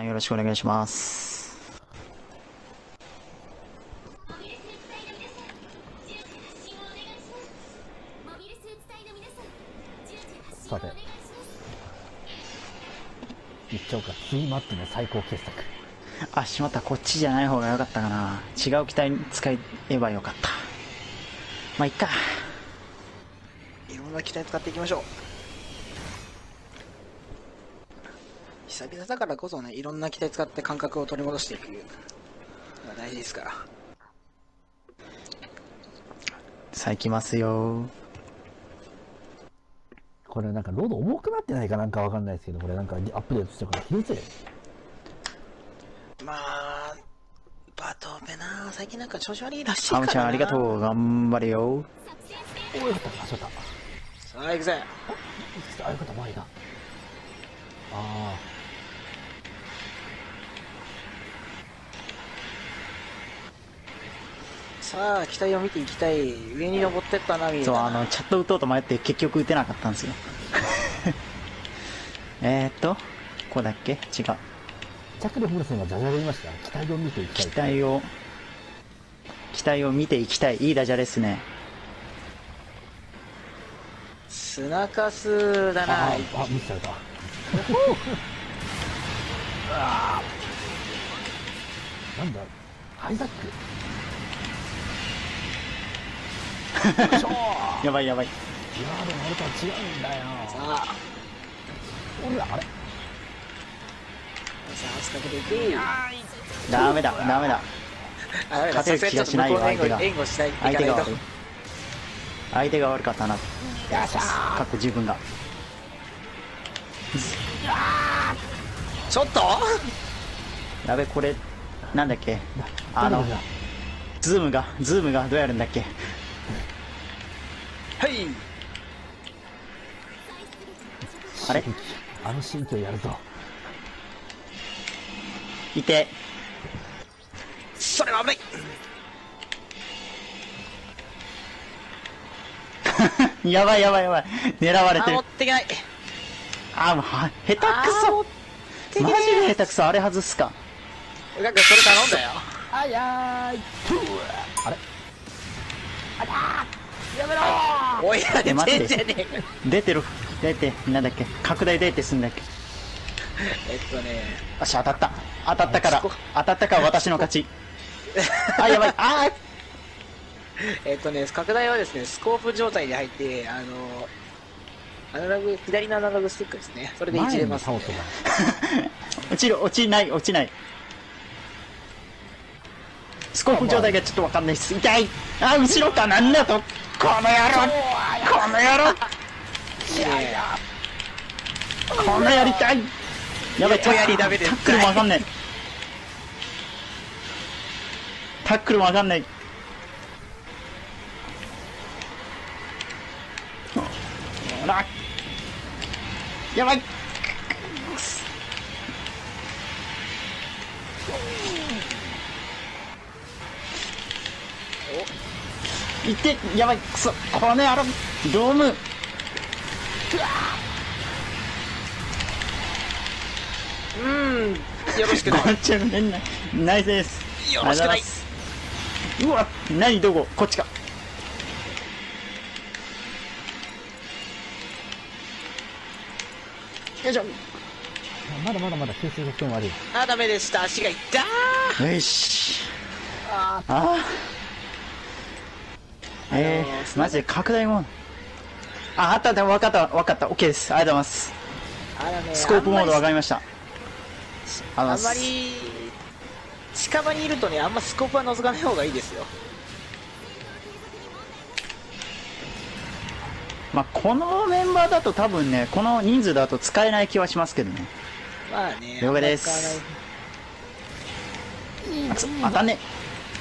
よろしくお願いします。 さて、言っちゃおうか。次待ってね、最高傑作。 あ、しまった。こっちじゃない方が良かったかな。違う機体使えばよかった。まあ、いっか。いろんな機体使っていきましょう。久々だからこそね、いろんな機体使って感覚を取り戻していくのが大事ですから。さあ、行きますよ。 これなんかロード重くなってないかなんかわかんないですけど、これなんかアップデートしてるから気のせい。 まあ、バトベな、最近なんか調子悪いらしいからな。 ハムちゃんありがとう。頑張れよ。 おお、よかった。そうだ。 さあ、行くぜ。 あ、よかった、前だ。あさあ、機体を見ていきたい。上に登ってったな、みたいな。そう、チャット打とうと迷って結局打てなかったんですよ。ここだっけ違う。 チャクルフルさんがダジャレ言いました。機体を見ていきたい。 機体を見ていきたい。いいダジャレですね。砂かすだな。 見せちゃうか。なんだ、ハイザック。 やばいやばい。 いやでもあれとは違うんだよ。さあ、俺あれ。さあ、仕掛けていけ。ダメだダメだ。勝てる気がしないよ、相手が。相手が悪かったな。よっしゃー。かっこ自分が。ちょっとやべ、これなんだっけ、ズームがどうやるんだっけ。はい、あれ、 あの神経やるぞ。 いて、それは危ない。やばいやばいやばい、狙われてる。持っていけない。あ、もう下手くそ、マジで下手くそ。あれ外すか。なんかそれ頼んだよ。 あやーい。あれ、あらー、やめろー。 おい、待って、出てる、出て、なんだっけ、拡大出てすんだっけ。よし、当たったから私の勝ち。あ、やばい。あー、拡大はですね、スコープ状態に入って、アナログ、左のアナログスティックですね。それで1れます、ね。落ちない。スコープ状態がちょっとわかんないです。痛い。あ、後ろかなんだと。この野郎このやりたい。やばい、タックルもわかんない。ほら、やばい。いって、やばい、くそ、この野郎、ドーム。よろしくない。ナイスです。よろしくない。うわ、何、どこ、こっちか。よいしょ。 まだ吸収力点悪い。 あ、ダメでした。足がいったー。よし。マジで拡大モード。あった、わかった、OK です。ありがとうございます。スコープモードわかりました。あんまり近場にいるとね、あんまスコープは覗かない方がいいですよ。まあこのメンバーだと多分ね、この人数だと使えない気はしますけどね。まあね、了解です。当たんね。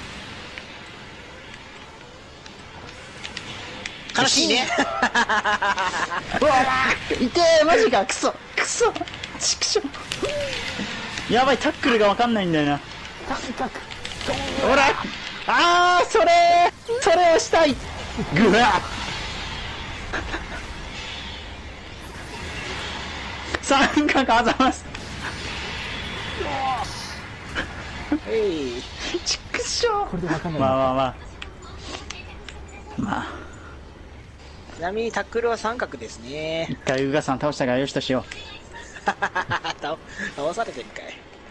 悲しいね。うわー、痛え、マジか、クソチクショ。やばい、タックルがわかんないんだよな。ほら、あー、それをしたい。ぐわ三角あざます。 い。 ちくしょう。これでわかんない。 まあまあまあ。まあ。 ちなみにタックルは三角ですね。 一回ウガさん倒したからよしとしよ倒されてるかい。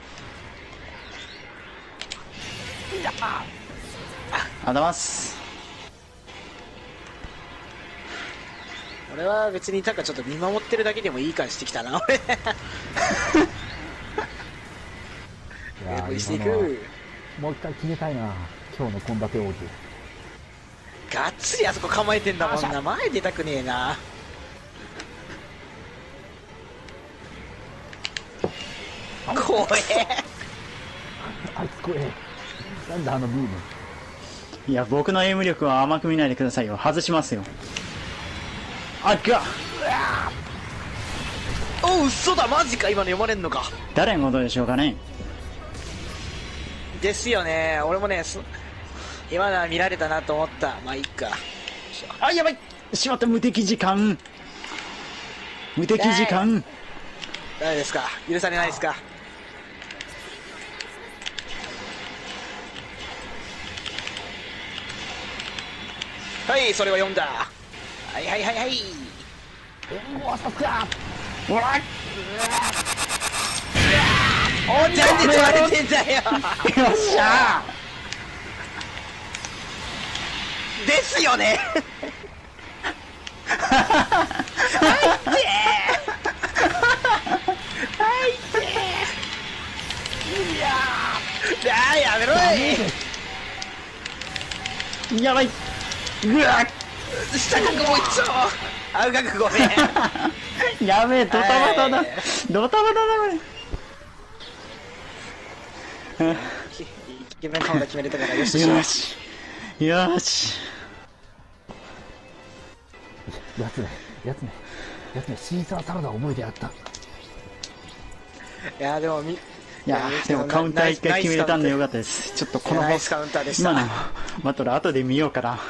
う。あざます。 俺は別になんかちょっと見守ってるだけでもいい感じしてきたな、俺。していく。 もう一回決めたいな、今日の献立王子。 がっつりあそこ構えてんだもんな。前出たくねえな。怖え。 あいつ怖え。なんだあのビーム。 いや、僕のエイム力は甘く見ないでくださいよ。外しますよ。あっがおう、嘘だ、マジか。今の読まれんのか。 誰のことでしょうかね。 ですよね。俺もね、今のは見られたなと思った。まあいいか。 あ、やばい、しまった。無敵時間。無敵時間。 ダメですか。許されないですか。はい、それは読んだ。はいはいはいはい。お、なんで取られてんだよ。よっしゃー。ですよね。やめろい。 やばい。うわっ、 下覚悟も一丁。あうがくごめん。 やべえ、ドタバタだ。ドタバタだ、これ。 イケメンカウンター決めれたからよし。 よし。よし。 やつね、シーザーサラダ覚えてやった。 いやでもでもカウンター一回決めれたんでよかったです。ちょっとこのナイスカウンターでした。 今のバトル後で見ようかな。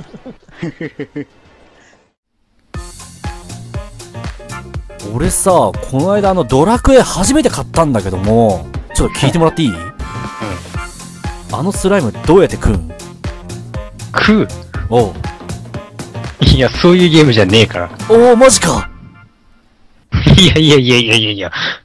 俺さ、この間ドラクエ初めて買ったんだけども、ちょっと聞いてもらっていい？あのスライムどうやって食うん？ 食う？ おう。 いや、そういうゲームじゃねえから。 おお、マジか。 いや、